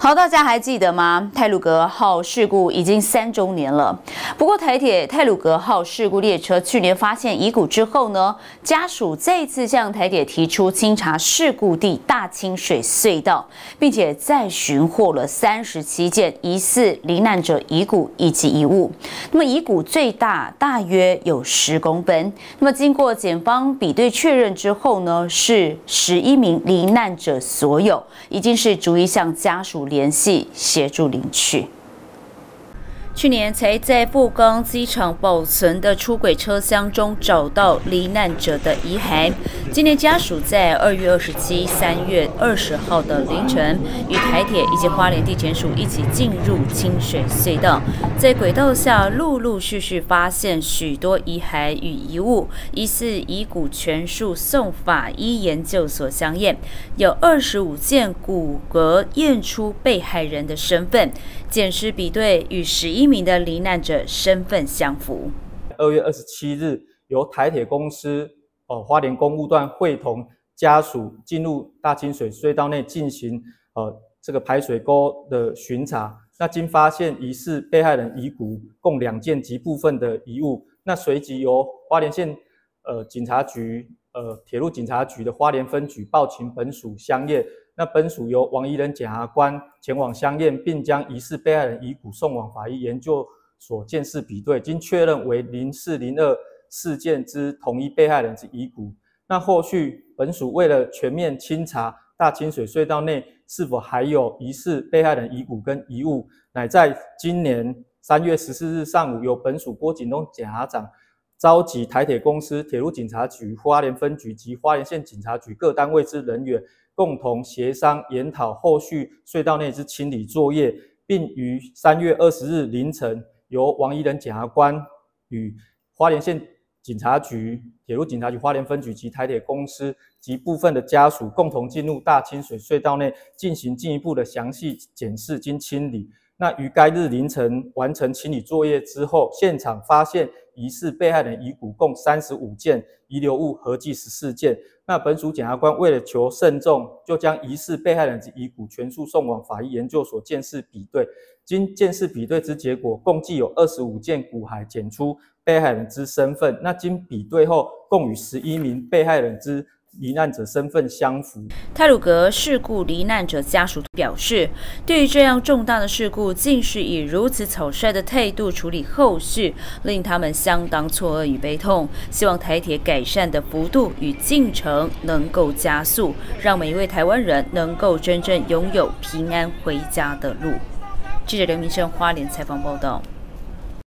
好，大家还记得吗？太鲁阁号事故已经3周年了。不过，台铁太鲁阁号事故列车去年发现遗骨之后呢，家属再次向台铁提出清查事故地大清水隧道，并且再寻获了37件疑似罹难者遗骨以及遗物。那么遗骨最大大约有10公分。那么经过检方比对确认之后呢，是11名罹难者所有，已经是逐一向家属联系协助领取。去年才在富冈机场保存的出轨车厢中找到罹难者的遗骸。今年家属在2月27、3月20号的凌晨，与台铁以及花莲地检署一起进入清水隧道，在轨道下陆陆续续发现许多遗骸与遗物，疑似遗骨全数送法医研究所相验，有25件骨骼验出被害人的身份，检尸比对与11名的罹难者身份相符。 2月27日，由台铁公司花莲公务段会同家属进入大清水隧道内进行这个排水沟的巡查。那经发现疑似被害人遗骨共2件及部分的遗物，那随即由花莲县警察局铁路警察局的花莲分局报请本署相验。那本署由王宜仁检察官前往相验，并将疑似被害人遗骨送往法医研究所鉴识比对，经确认为04、02事件之同一被害人之遗骨。那后续本署为了全面清查大清水隧道内是否还有疑似被害人遗骨跟遗物，乃在今年3月14日上午，由本署郭景东检察长召集台铁公司、铁路警察局、花莲分局及花莲县警察局各单位之人员，共同协商研讨后续隧道内之清理作业，并于3月20日凌晨，由王宜仁检察官与花莲县警察局、铁路警察局花莲分局及台铁公司及部分的家属共同进入大清水隧道内进行进一步的详细检视经清理。那于该日凌晨完成清理作业之后，现场发现疑似被害人遗骨共35件，遗留物合计14件。那本署检察官为了求慎重，就将疑似被害人之遗骨全数送往法医研究所鉴识比对。经鉴识比对之结果，共计有25件骨骸检出被害人之身份。那经比对后，共与11名被害人之罹难者身份相符。 太鲁阁事故罹难者家属表示，对于这样重大的事故，竟是以如此草率的态度处理后续，令他们相当错愕与悲痛。希望台铁改善的幅度与进程能够加速，让每一位台湾人能够真正拥有平安回家的路。记者刘明胜花莲采访报道。